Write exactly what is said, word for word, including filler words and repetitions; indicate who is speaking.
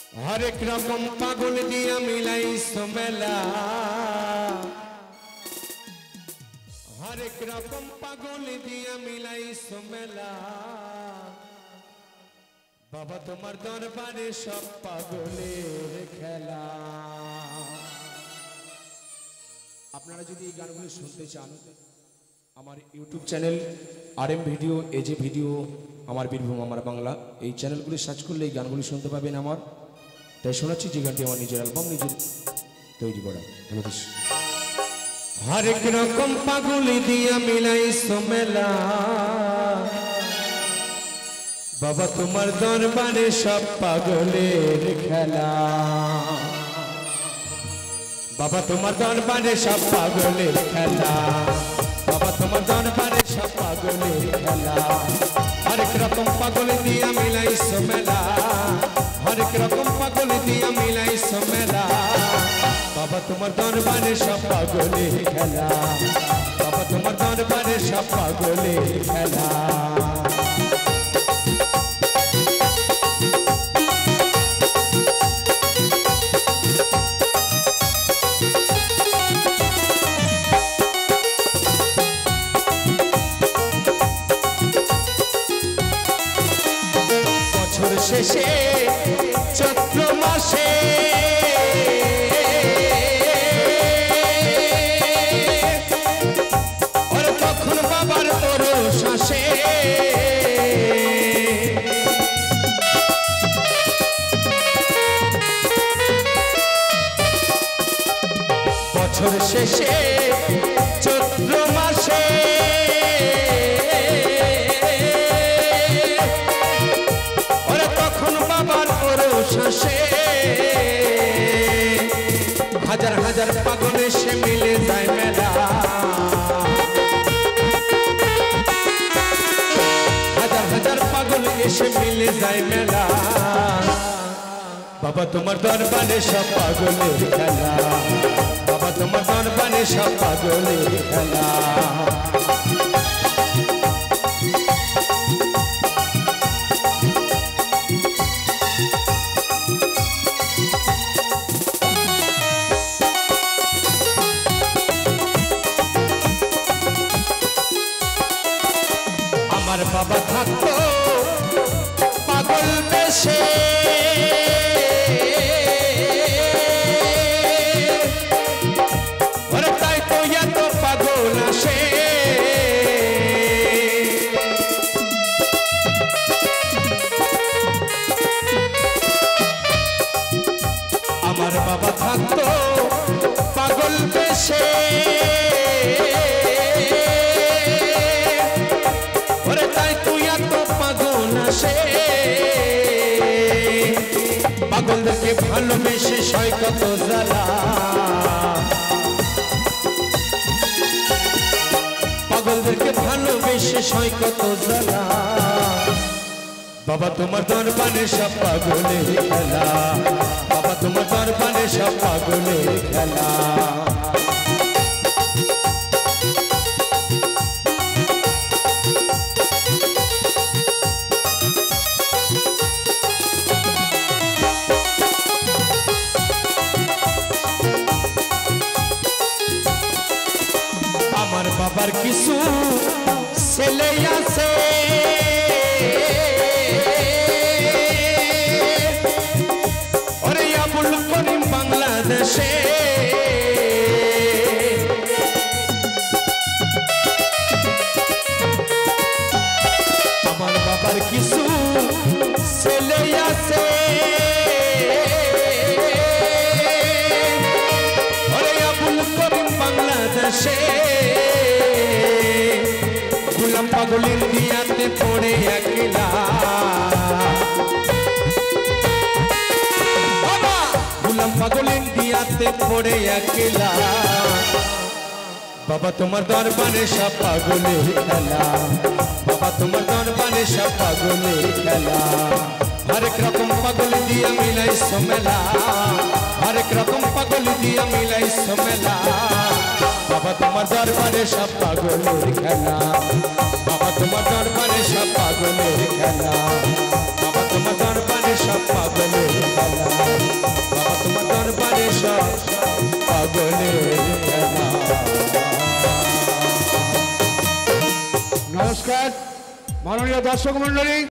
Speaker 1: हरेक रकम पागल दिया मिलाई समेला हरेक रकम पागल दिया मिलाई समेला बाबा तुम्हार दरबारे सब पागलेर खेला। আপনারা যদি এই গানগুলো শুনতে চান আমার ইউটিউব চ্যানেল আরএম ভিডিও এজে ভিডিও আমার বীরভূম আমার বাংলা এই চ্যানেলগুলো সার্চ করলে এই গানগুলো শুনতে পাবেন। আমার তাই শোনাচ্ছি যে গানটি আমার নিজের অ্যালবাম নিজের তৈরি করা। হরেক রকম পাগল দিয়া মিলাই সমেলা বাবা তোমার দরবারে সব পাগলের খেলা बाबा तुम्हार दरबारे सब पागलेर खेला बाबा तुम्हार दरबारे सब पागलेर खेला हरेक रकम पागल दिया मिलाई समेला हरेक रकम पागल दिया मिलाई समेला बाबा तुम्हार दरबारे सब पागलेर खेला बाबा तुम्हार दरबारे सब पागलेर खेला। शेषे चैत्र मासे और तखन बाबार परशासे बछर शेषे चैत्र मासे हजार हजार पागल से मिले जाए मेला हजार हजार पागल से मिले जाए मेला बाबा तुम्हार दरबारे सब पागलेर खेला बाबा तुम्हार दरबारे सब पागलेर खेला। बाबा থাকতো পাগল বেশে ওরে তাই তো এত পাগল আসে আমার বাবা থাকতো পাগল বেশে पागलदेरके भालोबेशे सय कत জ্বালা पागलदेरके भालोबेशे सय कत জ্বালা बाबा तुम्हार दरबारे सब पागलेर खेला बाबा तुम्हार दरबारे सब पागलेर खेला। बाबार किसु सेले आछे ओरे आबुल करीम बांग्लादेशे आमार बाबार किसु सेले आछे ओरे आबुल करीम बांग्लादेशे गुलाम पागल इंडियाते पड़े अकेला बाबा गुलाम पागल इंडियाते पड़े अकेला बाबा तुम्हार दरबारे सब पागलेर खेला बाबा तुम्हार दरबारे सब पागलेर खेला हरेक रकम पागल दिया मिलाई समेला हरेक रकम पागल दिया मिलाई समेला बाबा तुम्हार दरबारे सब पागलेर खेला बाबा तुम्हार दरबारे सब पागलेर खेला बाबा तुम्हार दरबारे सब पागलेर खेला।
Speaker 2: নমস্কার মাননীয় দর্শক মন্ডলী।